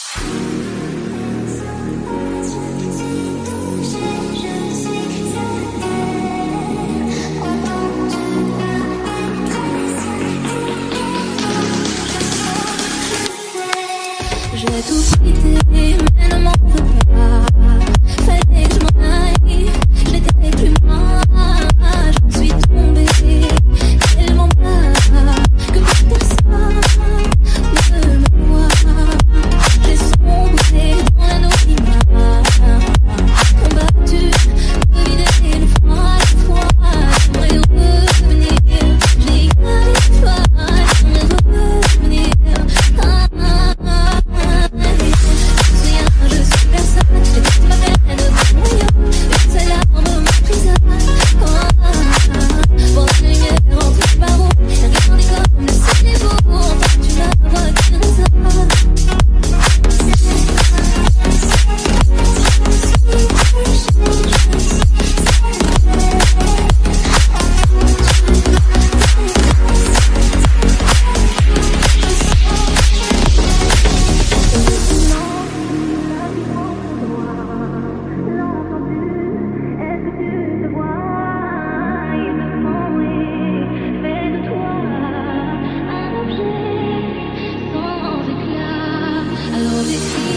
J'ai tout quitté, mais ne m'en veux pas. Fallait que je m'en aille, je n'étais plus moi. Je suis tombée tellement bas que plus personne ne me voit. J'ai sombré dans l'anonymat, combattu, deviné le froid. J'aimerais revenir, je n'ai qu'à l'espoir, j'aimerais revenir. Je suis personne, j'ai toute ma peine de mon royaume. Une seule arme m'emprisonne. Pour la lumière entre les barreaux, regardez comme le ciel est beau. Enfin tu la voix qui résonne. Alors j'écris